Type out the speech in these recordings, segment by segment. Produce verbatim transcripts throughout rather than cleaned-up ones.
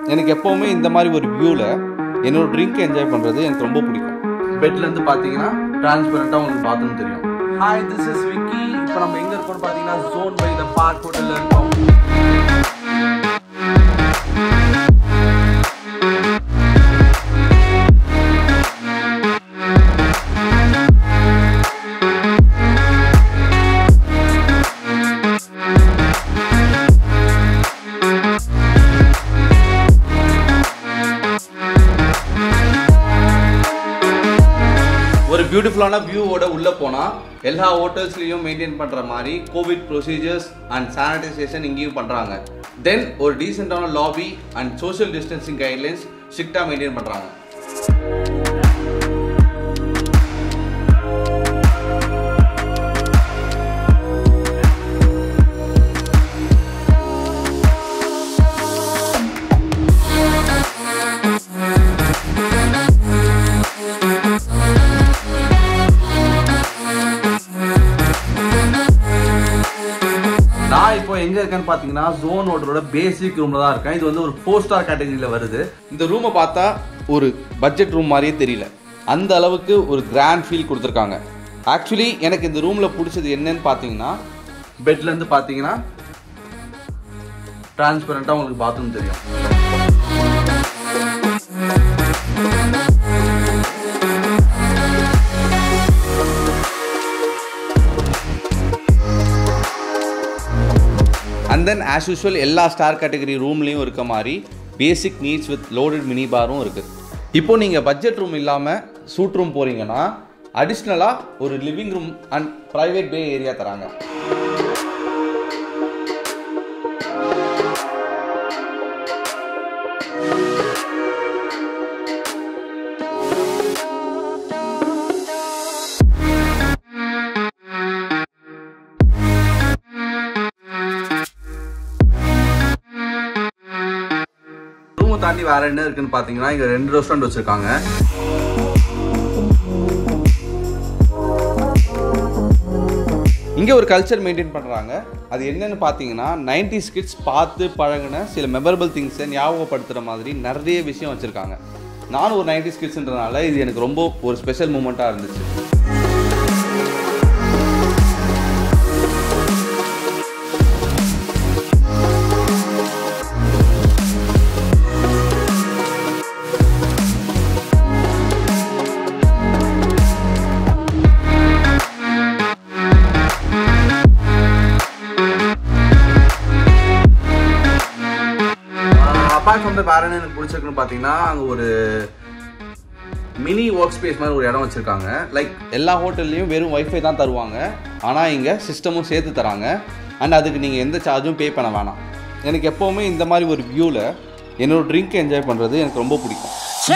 எனக்கு எப்பவுமே இந்த மாதிரி ஒரு வியூல என்னோட ட்ரிங்க் என்ஜாய் பண்றது எனக்கு ரொம்ப பிடிக்கும். பெட்ல இருந்து பாத்தீங்கன்னா டிரான்ஸ்பரண்டா உங்களுக்கு பாத்ரூம் தெரியும். Hi, this is Vicky. இப்போ நம்ம எங்க இருக்கோம்னு பாத்தீங்கன்னா ஜோன் பை த பார்க் ஹோட்டல்ல இருக்கோம். ஒரு பியூட்டிஃபுல்லான வியூவோட உள்ள போனா எல்லா ஹோட்டல்ஸ்லயும் மெயின்டைன் பண்ற மாதிரி கோவிட் ப்ரொசீஜர்ஸ் அண்ட் சானிடைசேஷன் இங்கேயும் பண்றாங்க. தென் ஒரு டீசென்டான lobby and social distancing guidelines ஸ்ட்ரிக்டா மெயின்டைன் பண்றாங்க. நான் இப்போ எங்க இருக்கேன்னு பாத்தீங்கன்னா ஜோன் ஹோட்டலோட பேசிக் ரூம்ல தான் இருக்கேன். இது வந்து ஒரு ஃபோர் ஸ்டார் கேட்டகரியில வருது. இந்த ரூமை பார்த்தா ஒரு பட்ஜெட் ரூம் மாதிரியே தெரியல, அந்த அளவுக்கு ஒரு கிராண்ட் ஃபீல் கொடுத்துருக்காங்க. ஆக்சுவலி எனக்கு இந்த ரூம்ல பிடிச்சது என்னன்னு பாத்தீங்கன்னா, பெட்ல இருந்து பாத்தீங்கன்னா டிரான்ஸ்பரண்டா உங்களுக்கு பாத்ரூம் தெரியும். அண்ட் தென் ஆஸ் யூஸ்வல் எல்லா ஸ்டார் கேட்டகரி ரூம்லேயும் இருக்க மாதிரி basic needs with loaded mini பாரும் இருக்குது. இப்போ நீங்கள் பட்ஜெட் ரூம் இல்லாமல் சூட் ரூம் போகிறீங்கன்னா அடிஷ்னலாக ஒரு living room and private bay area தராங்க. தாண்டி வேற என்ன இருக்குன்னு பாத்தீங்கன்னா இங்க ரெண்டு ரெஸ்டாரண்ட் வச்சிருக்காங்க. இங்க ஒரு கல்ச்சர் மெயின்டைன் பண்றாங்க. அது என்னன்னு பாத்தீங்கன்னா நைன்டிஸ் கிட்ஸ் பார்த்து பழகின சில மெமரபிள் திங்ஸை ஞாபகப்படுத்துற மாதிரி நிறைய விஷயம் வச்சிருக்காங்க. நானும் ஒரு நைன்டிஸ் கிட்ஸ்ன்றதுனால இது எனக்கு ரொம்ப ஒரு ஸ்பெஷல் மூமெண்டா இருந்துச்சு. அப்பார்ட் ஃப்ரம் த வேற என்ன எனக்கு பிடிச்சிருக்குன்னு பார்த்தீங்கன்னா அங்கே ஒரு மினி ஒர்க் ஸ்பேஸ் மாதிரி ஒரு இடம் வச்சுருக்காங்க. லைக் எல்லா ஹோட்டல்லையும் வெறும் ஒய்ஃபை தான் தருவாங்க, ஆனால் இங்கே சிஸ்டமும் சேர்த்து தராங்க. அண்ட் அதுக்கு நீங்கள் எந்த சார்ஜும் பே பண்ண வேணாம். எனக்கு எப்போவுமே இந்த மாதிரி ஒரு வியூவில் என்னோட ட்ரிங்க் என்ஜாய் பண்ணுறது எனக்கு ரொம்ப பிடிக்கும்.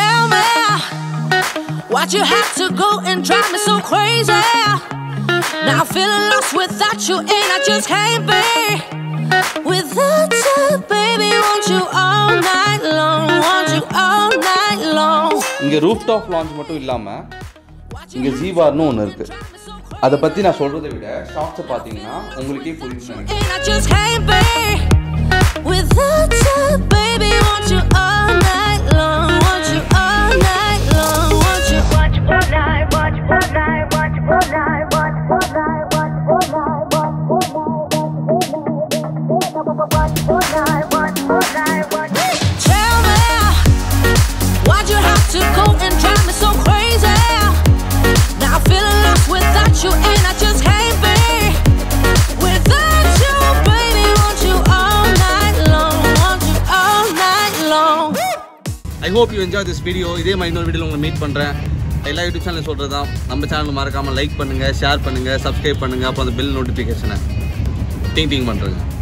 Without you, baby, want you all night long, want you all night long. இங்க ரூஃப் டாப் லான்ச் மட்டும் இல்லாம இங்க ஜி பார்னு ஒன்னு இருக்கு. அத பத்தி நான் சொல்றதை விட ஷாப்ஸ் பாத்தீங்கன்னா உங்களுக்கே புரியும் நினைக்கிறேன். Without you, baby, want you all night long, want you all night long, want you watch all night, watch all night, watch all night, watch all night, watch all night, watch all night. Tell me, why'd you have to go and drive me so crazy? Now I'm feeling lost without you, and I just can't be without you, baby. Want you all night long, want you all night long. I hope you enjoyed this video. இதே மாதிரி இன்னொரு வீடியோல உங்களை meet பண்றேன். எல்லா YouTube channel சொல்றதுதான், நம்ம channel மறக்காம லைக் பண்ணுங்க, ஷேர் பண்ணுங்க, சப்ஸ்கிரைப் பண்ணுங்க, அப்புறம் அந்த பெல் நோட்டிஃபிகேஷனை டிங் டிங் பண்றேங்க.